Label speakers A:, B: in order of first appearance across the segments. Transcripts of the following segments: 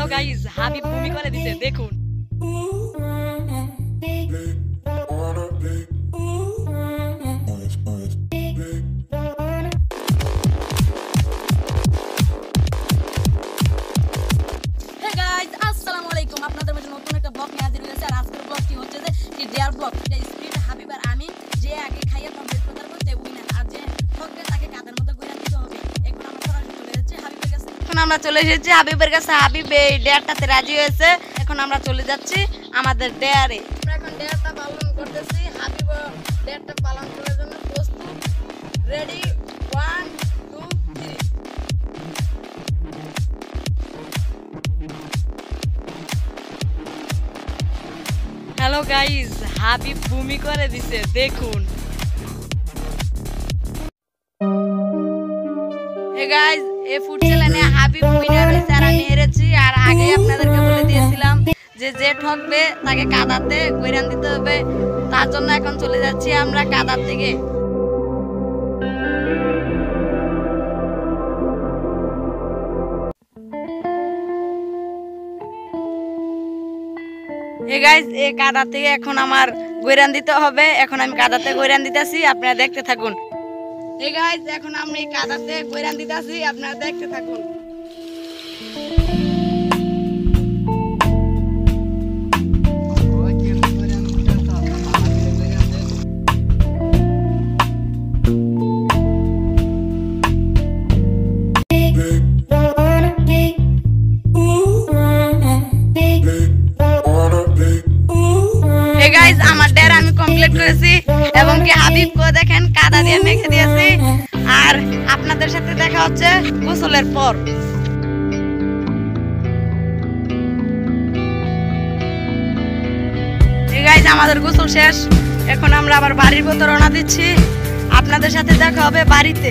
A: Guys, Habib ভূমি করে দিছে দেখুন। আসসালামু আলাইকুম, আপনাদের মাঝে নতুন একটা ব্লগ নিয়ে হাজির হয়েছে। আর আজকের ব্লগটি হচ্ছে যে ডেয়ার ব্লগ। এটা স্পিড হাবিব আর আমি, যে আগে খাইয়ে কমপ্লিট করতে পারবো সে উইনার, আর যে ঠকবে তাকে কাদের মধ্যে ঘুরে দিতে হবে। এখন আমরা সরাসরি চলে যাচ্ছি হাবিবের কাছে। হাবিব এই ডেয়ারটাতে রাজি হয়েছে। এখন আমরা চলে যাচ্ছি আমাদের ডেয়ারে। আমরা এখন ডেয়ারটা পালন করতেছি। হাবিব ডেয়ারটা পালন করার জন্য প্রস্তুত। রেডি, 1 2 3। হ্যালো গাইস, হাবিব ভূমি করে দিছে দেখুন। হে গাইস, এই ফুড চ্যালেঞ্জে হাবিব উইনার হয়েছে আর আমি হেরেছি। আর আগে আপনাদেরকে বলে দিয়েছিলাম যে যে ঠকবে তাকে কাদাতে গৈরান দিতে হবে। তার জন্য এখন চলে যাচ্ছি আমরা কাদার দিকে। এই গাইস, এই কাদা থেকে এখন আমার গৈরান দিতে হবে। এখন আমি কাদাতে গৈরান দিতেছি, আপনারা দেখতে থাকুন। এই গাইস, এখন আমি কাদাতে গৈরান দিতেছি, আপনারা দেখতে থাকুন। আমার ডেয়ার আমি কমপ্লিট করেছি এবং কি হাবিবকে দেখেন কাদা দিয়ে মেখে দিয়েছি। আর আপনাদের সাথে দেখা হচ্ছে গোসলের পর। গাইস, আমাদের গোসল শেষ। এখন আমরা আবার বাড়ির পথে রওনা দিচ্ছি। আপনাদের সাথে দেখা হবে বাড়িতে।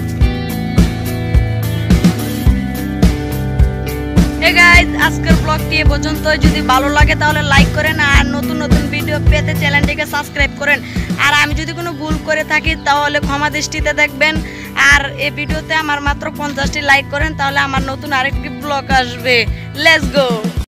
A: হে গাইস, আজকের ব্লগটি এ পর্যন্ত। যদি ভালো লাগে তাহলে লাইক করেন, আর নতুন নতুন ভিডিও পেতে চ্যানেলটিকে সাবস্ক্রাইব করেন। আর আমি যদি কোনো ভুল করে থাকি তাহলে ক্ষমা দৃষ্টিতে দেখবেন। আর এই ভিডিওতে আমার মাত্র 50টি লাইক করেন, তাহলে আমার নতুন আরেকটি ব্লগ আসবে। লেটস গো।